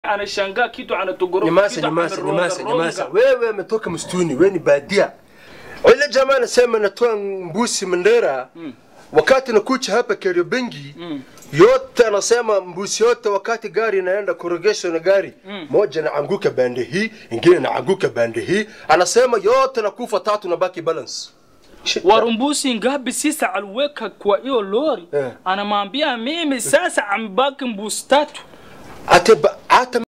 Anashangaa kitu anatogoroka. Nyamaza. Wewe umetoka msituni, wewe ni badhia. Wale jamaa anasema natoa mbuzi Mandera. Wakati nakuja hapa Kariobangi, yote anasema mbuzi yote wakati gari inaenda kuregesha na gari, moja naanguka bande hii, ingine naanguka bande hii. Anasema yote nakufa tatu na baki balance. Warumbusi ngapi sisa aliweka kwa hiyo lori. Anamwambia mimi sasa ambaki mbuzi tatu. Hata